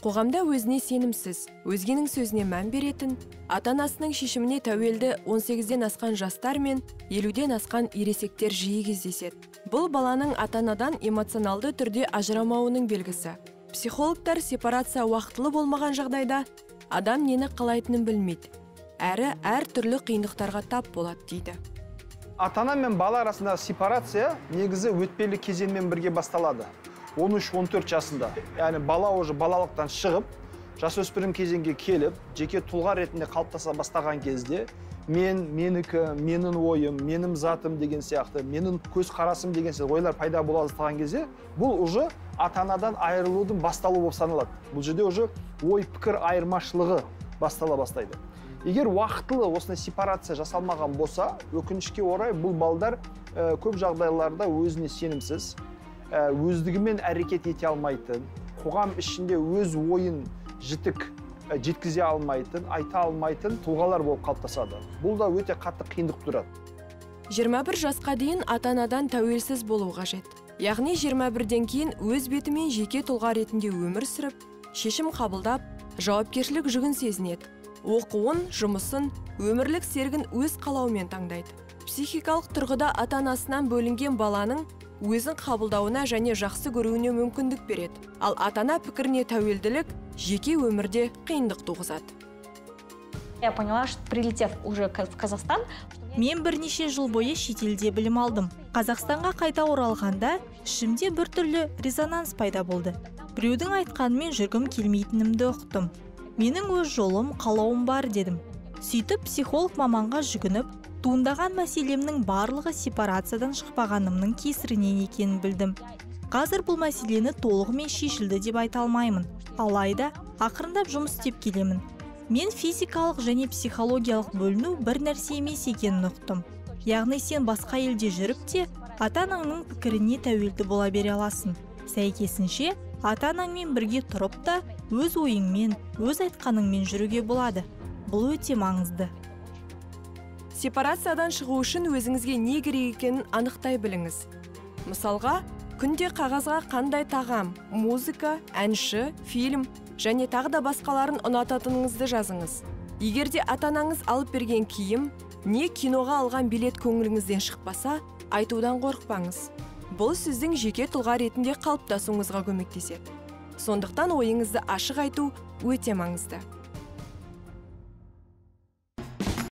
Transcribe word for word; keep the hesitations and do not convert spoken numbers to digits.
Қоғамда өзіне сенімсіз, өзгенің сөзіне мән беретін, ата-анасының шешіміне тәуелді он сегізден асқан жастар мен елуден асқан ересектер жиі кездеседі. Бұл баланың ата-анадан эмоционалды түрде ажырамауының белгісі. Психологтар сепарация уақытылы болмаған жағдайда адам нені қалайтынын білмейді, әрі әр түрлі қиындықтарға тап болады дейді. Ата-ана мен бала арасындағы сепарация негізі өтпелі кезеңмен бірге басталады. он үш он төрт жасында. Яғни бала уже балалықтан шығып, жасөспірім кезеңге келіп, жеке тұлға ретінде қалыптаса бастаған кезде мен, менікі, менің ойым, менің затым деген сияқты, менің көз қарасым деген сияқты ойлар пайда бола бастаған кезде, бұл уже ата-анадан айырылудың басталуы болып саналады. Бұл жерде уже ой пікір айырмашылығы бастала бастайды. Егер уақытылы осындай сепарация жасалмаған болса, өкінішке орай бұл балдар көп жағдайларда өзіне сенімсіз, өздігімен әрекет ете алмайтын, қоғам ішінде өз ойын жітік жеткізе алмайтын, айта алмайтын тұлғалар болып қалыптасады. Бұл да өте қатты қиындық тұрады. жиырма бір жасқа дейін ата-анадан тәуелсіз болу қажет. Яғни жиырма бірден кейін өз бетімен жеке тұлға ретінде өмір сүріп, шешім қабылдап, жауапкершілік жүгін сезінеді. Оқуын, жұмысын, өмірлік серігін өз қалауымен таңдайды. Психикалық тұрғыда ата-анасынан бөлінген баланың өзін қабылдауына және жақсы көруіне мүмкіндік береді. Ал ата-ана пікіріне тәуелділік жеке өмірде қиындық туғызады. Я поняла, что прилетев уже в Казахстан, мен бірнеше жыл бойы шетелде білім алдым. Қазақстанға қайта оралғанда ішімде бір түрлі резонанс пайда болды. Біреудің айтқанымен жүргім келмейтінімді ұқтым. Менің өз жолым, қалауым бар дедім. Сөйтіп психолог маманға жүгініп, туындаған мәселемнің барлығы сепарациядан шықпағанымның кесірінен екенін білдім. Қазір бұл мәселені толығымен шешілді деп айта алмаймын. Алайда ақырындап жұмыс істеп келемін. Мен физикалық және психологиялық бөліну бір нәрсе емес екенін ұқтым. Яғни сен басқа елде жүріп те, ата-анаңның пікіріне тәуелді бола бере аласың. Сәйкесінше, ата-анаңмен бірге тұрып та, өз ойыңмен, өз айтқаныңмен жүруге болады. Бұл өте маңызды. Сепарациядан шығу үшін өзіңізге не керек екенін анықтай біліңіз. Мысалға, күнде қағазға қандай тағам, музыка, әнші, фильм және тағы да басқаларын ұнататыныңызды жазыңыз. Егерде ата-анаңыз алып берген киім, не киноға алған билет көңіліңізден шықпаса, айтудан қорықпаңыз. Бұл сіздің жеке тұлға ретінде қалыптасуыңызға көмектеседі. Сондықтан ойыңызды ашық айту өте маңызды.